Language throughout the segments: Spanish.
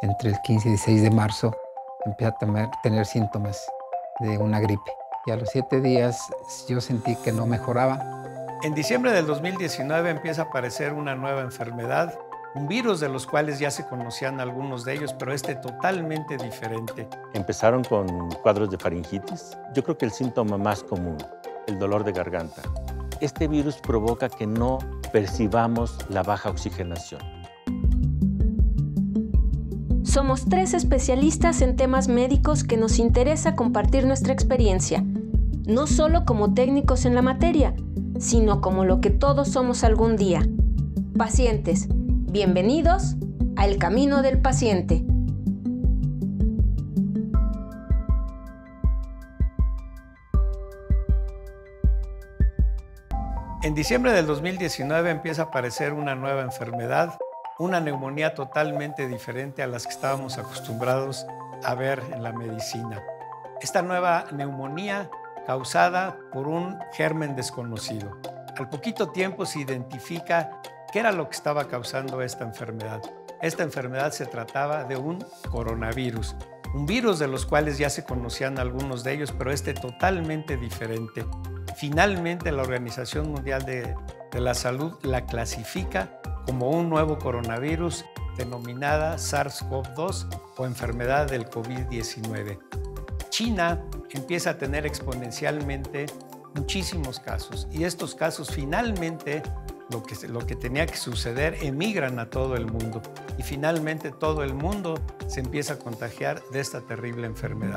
entre el 15 y 16 de marzo empecé a tener síntomas de una gripe. Y a los 7 días yo sentí que no mejoraba. En diciembre del 2019 empieza a aparecer una nueva enfermedad, un virus de los cuales ya se conocían algunos de ellos, pero totalmente diferente. Empezaron con cuadros de faringitis. Yo creo que el síntoma más común, el dolor de garganta. Este virus provoca que no percibamos la baja oxigenación. Somos 3 especialistas en temas médicos que nos interesa compartir nuestra experiencia, no solo como técnicos en la materia, sino como lo que todos somos algún día. Pacientes, bienvenidos a El Camino del Paciente. En diciembre del 2019 empieza a aparecer una nueva enfermedad, una neumonía totalmente diferente a las que estábamos acostumbrados a ver en la medicina. Esta nueva neumonía causada por un germen desconocido. Al poquito tiempo se identifica qué era lo que estaba causando esta enfermedad. Esta enfermedad se trataba de un coronavirus, un virus de los cuales ya se conocían algunos de ellos, pero totalmente diferente. Finalmente, la Organización Mundial de la Salud la clasifica como un nuevo coronavirus denominada SARS-CoV-2 o enfermedad del COVID-19. China empieza a tener exponencialmente muchísimos casos y estos casos finalmente, lo que tenía que suceder, emigran a todo el mundo y finalmente todo el mundo se empieza a contagiar de esta terrible enfermedad.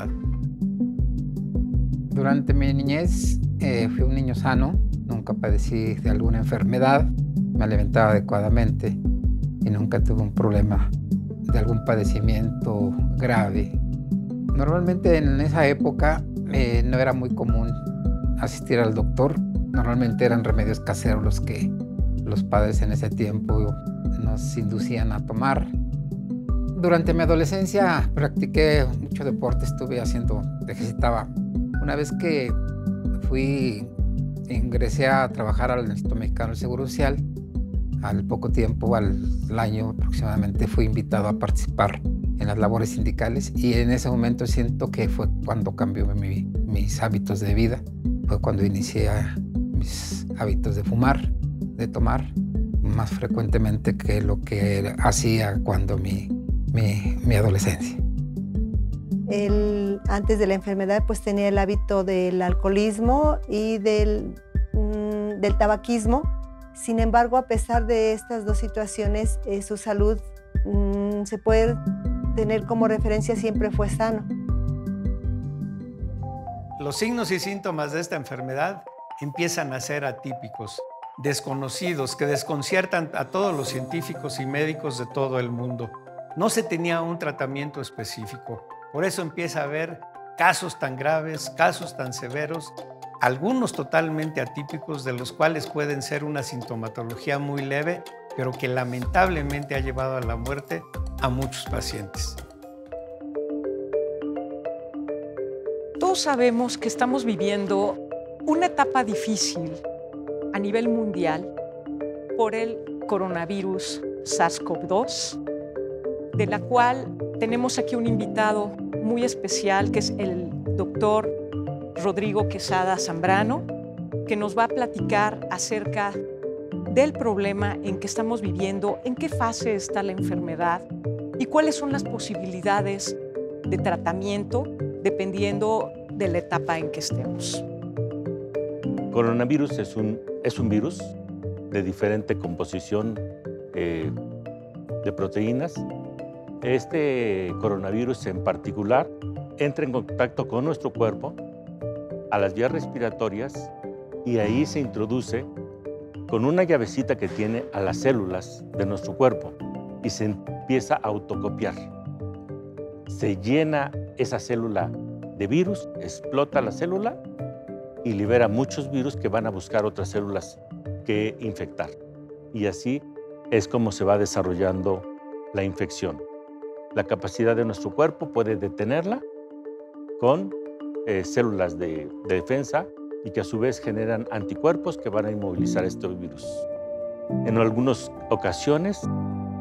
Durante mi niñez fui un niño sano, nunca padecí de alguna enfermedad, me alimentaba adecuadamente y nunca tuve un problema de algún padecimiento grave. Normalmente en esa época no era muy común asistir al doctor, normalmente eran remedios caseros los que los padres en ese tiempo nos inducían a tomar. Durante mi adolescencia practiqué mucho deporte, ejercitaba. Una vez que ingresé a trabajar al Instituto Mexicano del Seguro Social, al poco tiempo, al año aproximadamente, fui invitado a participar en las labores sindicales y en ese momento siento que fue cuando cambió mis hábitos de vida, fue cuando inicié mis hábitos de fumar, de tomar, más frecuentemente que lo que hacía cuando mi adolescencia. Él, antes de la enfermedad, pues tenía el hábito del alcoholismo y del tabaquismo. Sin embargo, a pesar de estas dos situaciones, su salud se puede tener como referencia, siempre fue sano. Los signos y síntomas de esta enfermedad empiezan a ser atípicos, desconocidos, que desconciertan a todos los científicos y médicos de todo el mundo. No se tenía un tratamiento específico. Por eso empieza a haber casos tan graves, casos tan severos, algunos totalmente atípicos, de los cuales pueden ser una sintomatología muy leve, pero que lamentablemente ha llevado a la muerte a muchos pacientes. Todos sabemos que estamos viviendo una etapa difícil a nivel mundial por el coronavirus SARS-CoV-2, de la cual tenemos aquí un invitado muy especial, que es el doctor Rodrigo Quesada Zambrano, que nos va a platicar acerca del problema en que estamos viviendo, en qué fase está la enfermedad y cuáles son las posibilidades de tratamiento dependiendo de la etapa en que estemos. Coronavirus es un virus de diferente composición de proteínas. Este coronavirus en particular entra en contacto con nuestro cuerpo, a las vías respiratorias, y ahí se introduce con una llavecita que tiene a las células de nuestro cuerpo y se empieza a autocopiar. Se llena esa célula de virus, explota la célula y libera muchos virus que van a buscar otras células que infectar. Y así es como se va desarrollando la infección. La capacidad de nuestro cuerpo puede detenerla con células de defensa y que a su vez generan anticuerpos que van a inmovilizar estos virus. En algunas ocasiones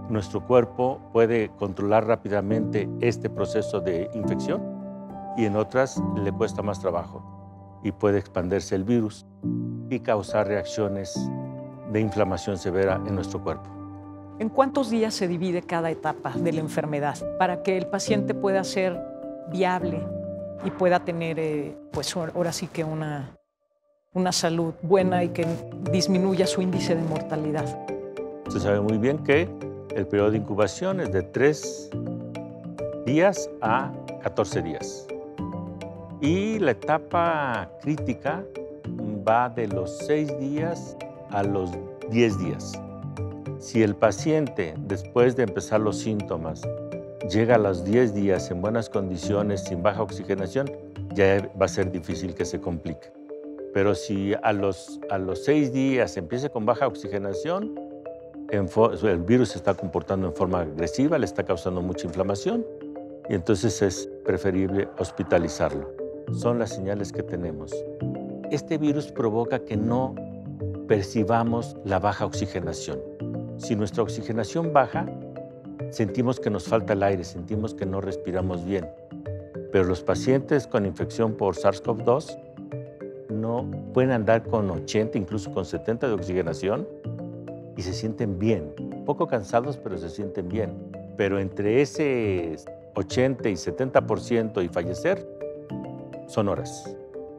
nuestro cuerpo puede controlar rápidamente este proceso de infección y en otras le cuesta más trabajo y puede expandirse el virus y causar reacciones de inflamación severa en nuestro cuerpo. ¿En cuántos días se divide cada etapa de la enfermedad para que el paciente pueda ser viable y pueda tener, pues ahora sí que una salud buena y que disminuya su índice de mortalidad? Se sabe muy bien que el periodo de incubación es de 3 días a 14 días. Y la etapa crítica va de los 6 días a los 10 días. Si el paciente, después de empezar los síntomas, llega a los 10 días en buenas condiciones, sin baja oxigenación, ya va a ser difícil que se complique. Pero si a los 6 días empieza con baja oxigenación, el virus se está comportando en forma agresiva, le está causando mucha inflamación y entonces es preferible hospitalizarlo. Son las señales que tenemos. Este virus provoca que no percibamos la baja oxigenación. Si nuestra oxigenación baja, sentimos que nos falta el aire, sentimos que no respiramos bien. Pero los pacientes con infección por SARS-CoV-2 no pueden andar con 80, incluso con 70 de oxigenación y se sienten bien. Poco cansados, pero se sienten bien. Pero entre ese 80 y 70% y fallecer, son horas.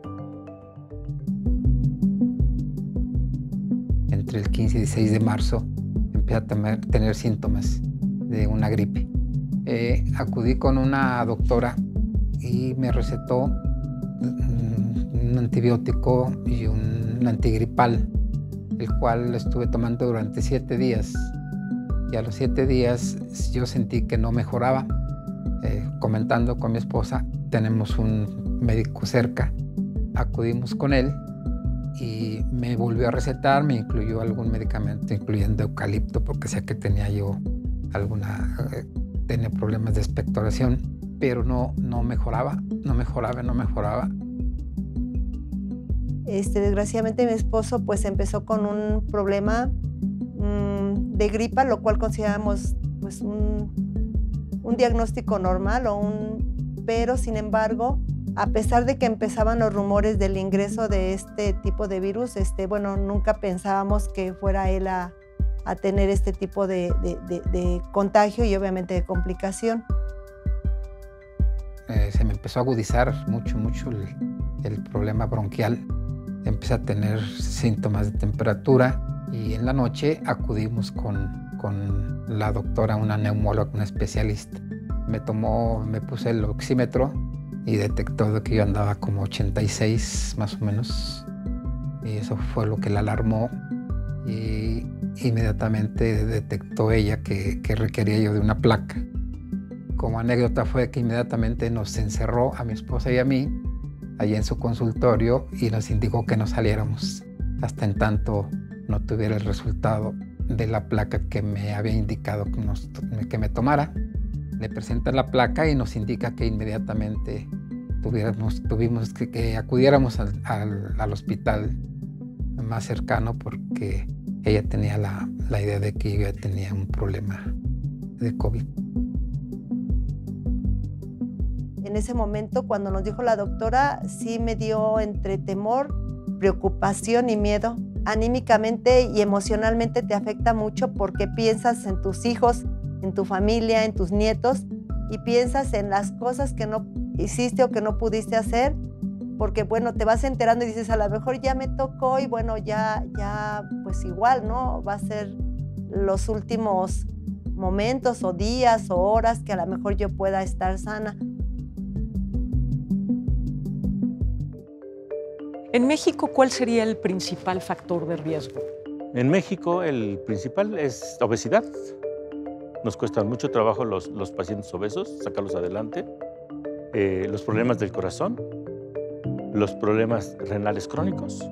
Entre el 15 y 16 de marzo empecé a tener síntomas de una gripe. Acudí con una doctora y me recetó un antibiótico y un antigripal, el cual lo estuve tomando durante 7 días. Y a los 7 días yo sentí que no mejoraba. Comentando con mi esposa, tenemos un médico cerca, acudimos con él y me volvió a recetar, me incluyó algún medicamento, incluyendo eucalipto, porque sé que tenía yo tenía problemas de expectoración, pero no mejoraba. Desgraciadamente mi esposo pues empezó con un problema de gripa, lo cual consideramos pues un diagnóstico normal pero sin embargo, a pesar de que empezaban los rumores del ingreso de este tipo de virus, nunca pensábamos que fuera él a tener este tipo de contagio y obviamente de complicación. Se me empezó a agudizar mucho el problema bronquial. Empecé a tener síntomas de temperatura y en la noche acudimos con la doctora, una neumóloga, una especialista. Me puse el oxímetro y detectó que yo andaba como 86 más o menos. Y eso fue lo que la alarmó. Y inmediatamente detectó ella que requería yo de una placa. Como anécdota fue que inmediatamente nos encerró a mi esposa y a mí allí en su consultorio y nos indicó que no saliéramos hasta en tanto no tuviera el resultado de la placa que me había indicado que me tomara. Le presenta la placa y nos indica que inmediatamente tuvimos que acudiéramos al hospital más cercano porque ella tenía la idea de que yo ya tenía un problema de COVID. En ese momento, cuando nos dijo la doctora, sí me dio entre temor, preocupación y miedo. Anímicamente y emocionalmente te afecta mucho porque piensas en tus hijos, en tu familia, en tus nietos y piensas en las cosas que no hiciste o que no pudiste hacer porque, te vas enterando y dices, a lo mejor ya me tocó y, ya, pues igual, ¿no? Va a ser los últimos momentos o días o horas que a lo mejor yo pueda estar sana. En México, ¿cuál sería el principal factor de riesgo? En México, el principal es obesidad. Nos cuesta mucho trabajo los pacientes obesos, sacarlos adelante. Los problemas del corazón, los problemas renales crónicos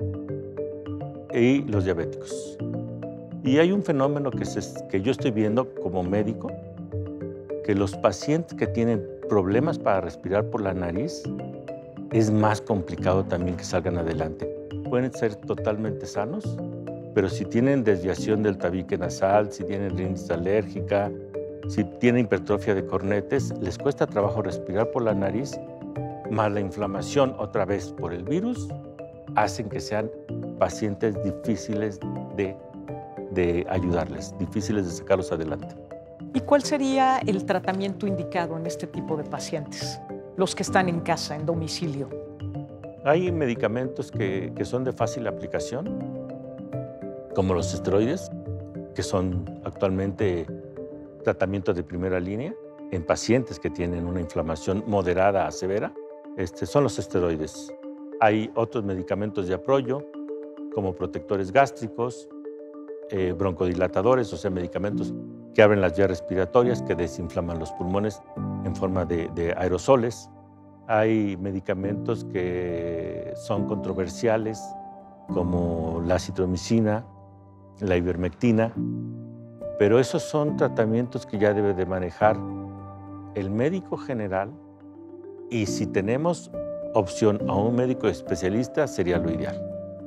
y los diabéticos. Y hay un fenómeno que yo estoy viendo como médico, que los pacientes que tienen problemas para respirar por la nariz, es más complicado también que salgan adelante. Pueden ser totalmente sanos, pero si tienen desviación del tabique nasal, si tienen rinitis alérgica, si tienen hipertrofia de cornetes, les cuesta trabajo respirar por la nariz, más la inflamación otra vez por el virus, hacen que sean pacientes difíciles de ayudarles, difíciles de sacarlos adelante. ¿Y cuál sería el tratamiento indicado en este tipo de pacientes, los que están en casa, en domicilio? Hay medicamentos que son de fácil aplicación, como los esteroides, que son actualmente tratamientos de primera línea en pacientes que tienen una inflamación moderada a severa. Son los esteroides. Hay otros medicamentos de apoyo, como protectores gástricos, broncodilatadores, o sea, medicamentos que abren las vías respiratorias, que desinflaman los pulmones en forma de aerosoles. Hay medicamentos que son controversiales, como la acitromicina, la ivermectina, pero esos son tratamientos que ya debe de manejar el médico general, y si tenemos opción a un médico especialista sería lo ideal.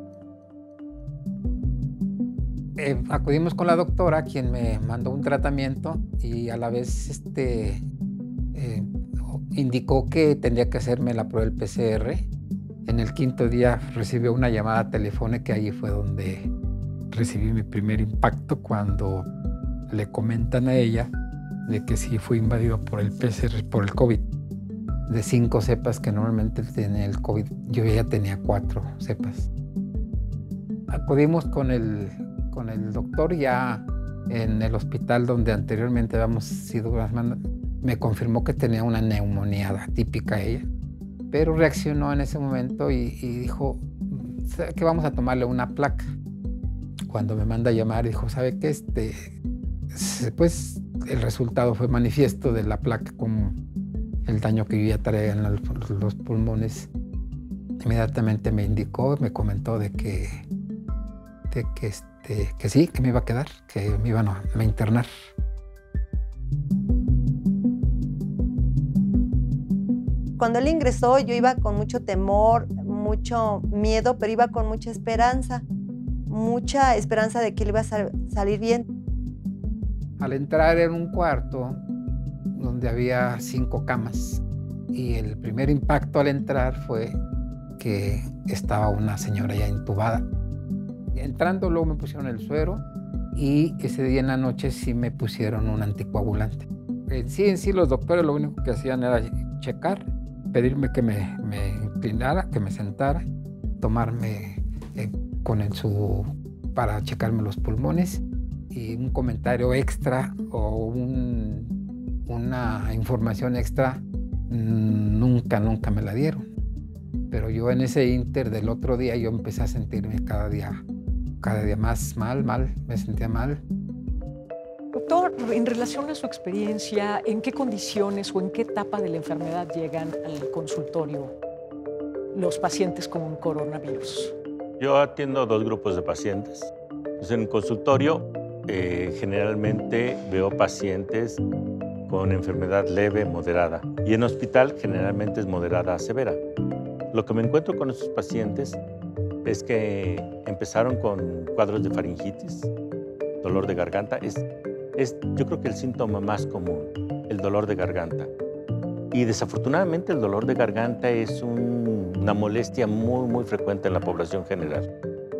Acudimos con la doctora, quien me mandó un tratamiento y a la vez indicó que tendría que hacerme la prueba del PCR. En el 5.º día recibió una llamada telefónica, y ahí fue donde recibí mi primer impacto, cuando le comentan a ella de que sí fue invadido por el PCR, por el COVID. De 5 cepas que normalmente tiene el COVID, yo ya tenía 4 cepas. Acudimos con el doctor ya en el hospital donde anteriormente habíamos sido. Me confirmó que tenía una neumonía típica ella, pero reaccionó en ese momento y dijo que vamos a tomarle una placa. Cuando me manda a llamar, dijo, ¿sabe qué? Pues el resultado fue manifiesto de la placa, como el daño que yo ya traía en los pulmones. Inmediatamente me indicó, me comentó de que sí, que me iba a quedar, que me iban a internar. Cuando él ingresó, yo iba con mucho temor, mucho miedo, pero iba con mucha esperanza de que él iba a salir bien. Al entrar en un cuarto donde había 5 camas, y el primer impacto al entrar fue que estaba una señora ya intubada. Entrando, luego me pusieron el suero, y ese día en la noche sí me pusieron un anticoagulante. En sí los doctores lo único que hacían era checar, pedirme que me inclinara, que me sentara, tomarme con el para checarme los pulmones, y un comentario extra o una información extra nunca me la dieron. Pero yo en ese inter del otro día yo empecé a sentirme cada día más mal, me sentía mal. Doctor, en relación a su experiencia, ¿en qué condiciones o en qué etapa de la enfermedad llegan al consultorio los pacientes con coronavirus? Yo atiendo 2 grupos de pacientes. Pues en el consultorio generalmente veo pacientes con enfermedad leve, moderada, y en hospital generalmente es moderada a severa. Lo que me encuentro con estos pacientes es que empezaron con cuadros de faringitis, dolor de garganta. Yo creo que el síntoma más común, el dolor de garganta. Y desafortunadamente el dolor de garganta es una molestia muy frecuente en la población general.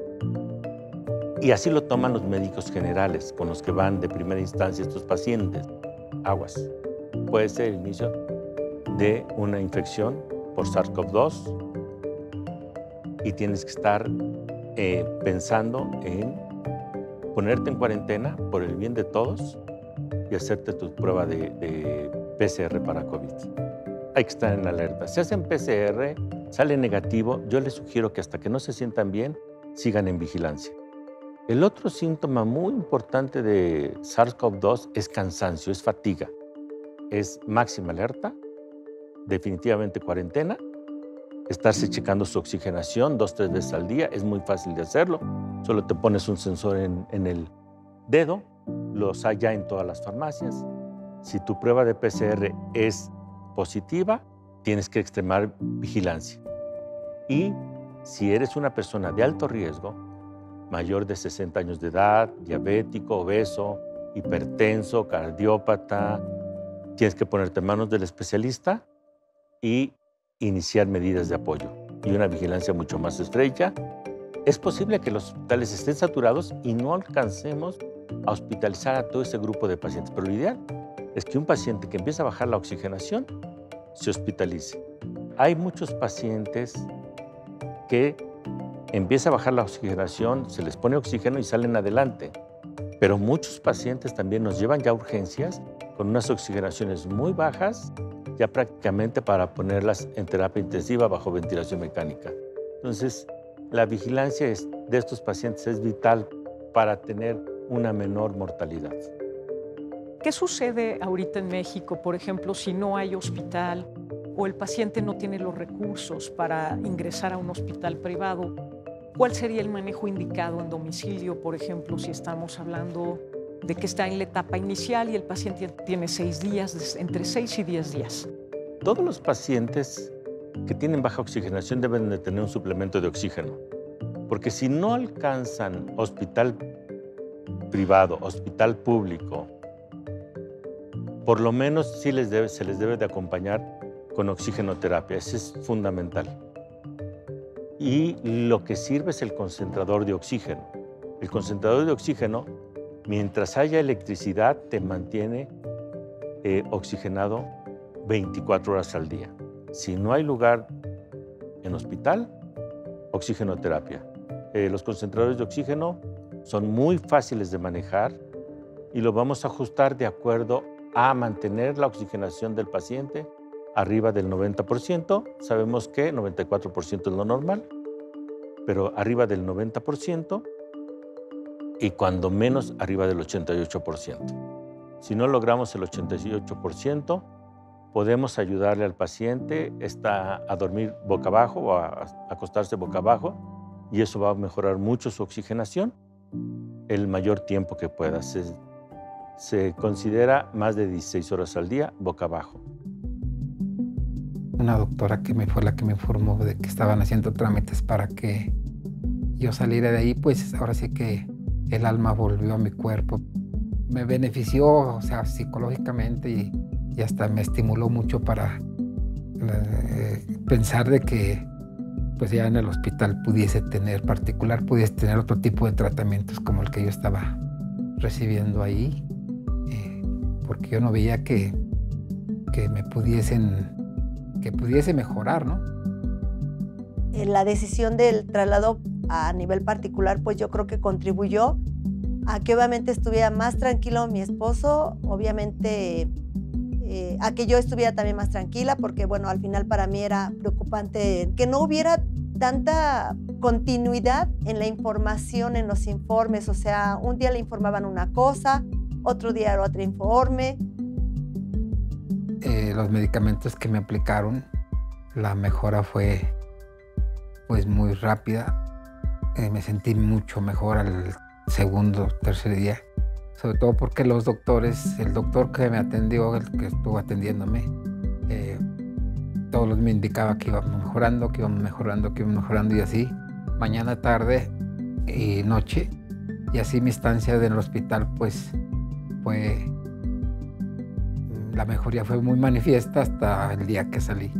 Y así lo toman los médicos generales con los que van de primera instancia estos pacientes. Aguas. Puede ser el inicio de una infección por SARS-CoV-2 y tienes que estar pensando en ponerte en cuarentena por el bien de todos y hacerte tu prueba de PCR para COVID. Hay que estar en alerta. Si hacen PCR, sale negativo, yo les sugiero que hasta que no se sientan bien, sigan en vigilancia. El otro síntoma muy importante de SARS-CoV-2 es cansancio, es fatiga. Es máxima alerta, definitivamente cuarentena, estarse checando su oxigenación 2-3 veces al día, es muy fácil de hacerlo. Solo te pones un sensor en el dedo, los hay ya en todas las farmacias. Si tu prueba de PCR es positiva, tienes que extremar vigilancia. Y si eres una persona de alto riesgo, mayor de 60 años de edad, diabético, obeso, hipertenso, cardiópata. Tienes que ponerte en manos del especialista y iniciar medidas de apoyo y una vigilancia mucho más estrecha. Es posible que los hospitales estén saturados y no alcancemos a hospitalizar a todo ese grupo de pacientes, pero lo ideal es que un paciente que empieza a bajar la oxigenación se hospitalice. Hay muchos pacientes que empieza a bajar la oxigenación, se les pone oxígeno y salen adelante, pero muchos pacientes también nos llevan ya a urgencias con unas oxigenaciones muy bajas, ya prácticamente para ponerlas en terapia intensiva bajo ventilación mecánica. Entonces, la vigilancia de estos pacientes es vital para tener una menor mortalidad. ¿Qué sucede ahorita en México, por ejemplo, si no hay hospital o el paciente no tiene los recursos para ingresar a un hospital privado? ¿Cuál sería el manejo indicado en domicilio, por ejemplo, si estamos hablando de que está en la etapa inicial y el paciente tiene 6 días, entre 6 y 10 días? Todos los pacientes que tienen baja oxigenación deben de tener un suplemento de oxígeno, porque si no alcanzan hospital privado, hospital público, por lo menos sí se les debe de acompañar con oxigenoterapia. Eso es fundamental. Y lo que sirve es el concentrador de oxígeno. El concentrador de oxígeno, mientras haya electricidad, te mantiene oxigenado 24 horas al día. Si no hay lugar en hospital, oxigenoterapia. Los concentradores de oxígeno son muy fáciles de manejar y lo vamos a ajustar de acuerdo a mantener la oxigenación del paciente arriba del 90%. Sabemos que 94% es lo normal, pero arriba del 90% y cuando menos arriba del 88%. Si no logramos el 88%, podemos ayudarle al paciente a dormir boca abajo o a acostarse boca abajo y eso va a mejorar mucho su oxigenación el mayor tiempo que pueda. Se considera más de 16 horas al día boca abajo. Una doctora que fue la que me informó de que estaban haciendo trámites para que yo saliera de ahí, pues ahora sí que el alma volvió a mi cuerpo. Me benefició, o sea, psicológicamente y hasta me estimuló mucho para pensar de que pues ya en el hospital pudiese tener otro tipo de tratamientos como el que yo estaba recibiendo ahí, porque yo no veía que pudiese mejorar, ¿no? La decisión del traslado a nivel particular, pues yo creo que contribuyó a que obviamente estuviera más tranquilo mi esposo, obviamente a que yo estuviera también más tranquila, porque bueno, al final para mí era preocupante que no hubiera tanta continuidad en la información, en los informes, o sea, un día le informaban una cosa, otro día era otro informe. Los medicamentos que me aplicaron, la mejora fue pues muy rápida. Me sentí mucho mejor al segundo, tercer día, sobre todo porque los doctores, el doctor que me atendió, el que estuvo atendiéndome, todos me indicaba que íbamos mejorando y así, mañana, tarde y noche, y así mi estancia en el hospital pues la mejoría fue muy manifiesta hasta el día que salí.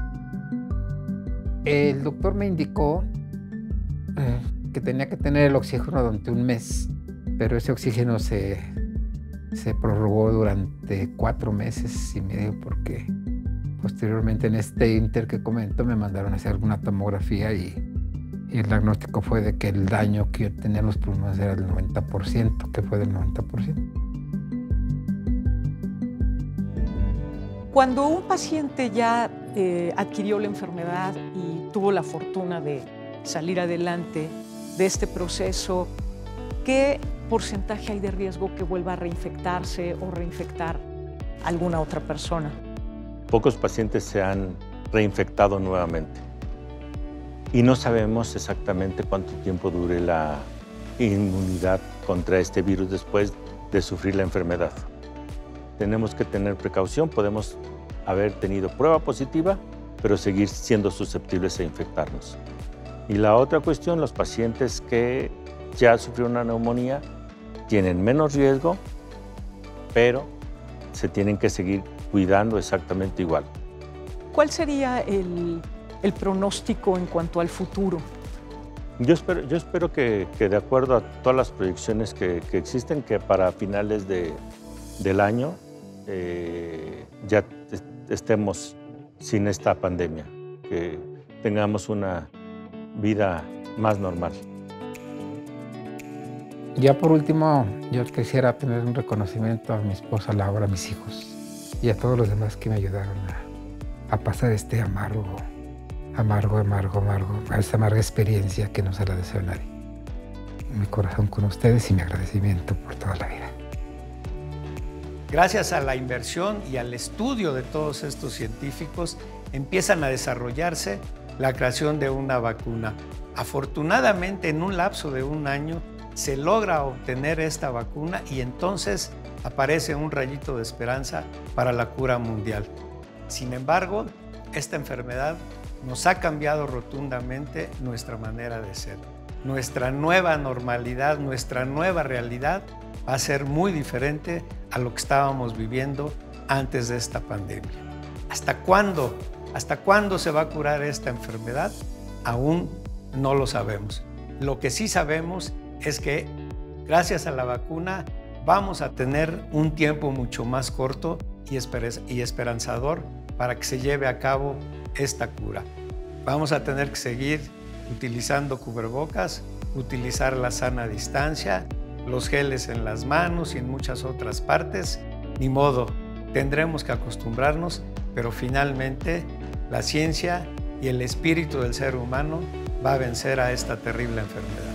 El doctor me indicó que tenía que tener el oxígeno durante un mes, pero ese oxígeno se prorrogó durante 4 meses y medio porque posteriormente en este inter que comento me mandaron a hacer alguna tomografía y el diagnóstico fue de que el daño que yo tenía en los pulmones era del 90%, que fue del 90%. Cuando un paciente ya adquirió la enfermedad y tuvo la fortuna de salir adelante de este proceso, ¿qué porcentaje hay de riesgo que vuelva a reinfectarse o reinfectar a alguna otra persona? Pocos pacientes se han reinfectado nuevamente y no sabemos exactamente cuánto tiempo dure la inmunidad contra este virus después de sufrir la enfermedad. Tenemos que tener precaución, podemos haber tenido prueba positiva, pero seguir siendo susceptibles a infectarnos. Y la otra cuestión, los pacientes que ya sufrieron una neumonía, tienen menos riesgo, pero se tienen que seguir cuidando exactamente igual. ¿Cuál sería el pronóstico en cuanto al futuro? Yo espero que de acuerdo a todas las proyecciones que existen, que para finales del año ya estemos sin esta pandemia, que tengamos una vida más normal. Ya por último, yo quisiera tener un reconocimiento a mi esposa Laura, a mis hijos y a todos los demás que me ayudaron a pasar este amarga experiencia que no se la deseo a nadie. Mi corazón con ustedes y mi agradecimiento por toda la vida. Gracias a la inversión y al estudio de todos estos científicos, empiezan a desarrollarse la creación de una vacuna. Afortunadamente, en un lapso de un año, se logra obtener esta vacuna y entonces aparece un rayito de esperanza para la cura mundial. Sin embargo, esta enfermedad nos ha cambiado rotundamente nuestra manera de ser. Nuestra nueva normalidad, nuestra nueva realidad va a ser muy diferente a lo que estábamos viviendo antes de esta pandemia. ¿Hasta cuándo? ¿Hasta cuándo se va a curar esta enfermedad? Aún no lo sabemos. Lo que sí sabemos es que gracias a la vacuna vamos a tener un tiempo mucho más corto y esperanzador para que se lleve a cabo esta cura. Vamos a tener que seguir utilizando cubrebocas, utilizar la sana distancia, los geles en las manos y en muchas otras partes. Ni modo, tendremos que acostumbrarnos, pero finalmente la ciencia y el espíritu del ser humano va a vencer a esta terrible enfermedad.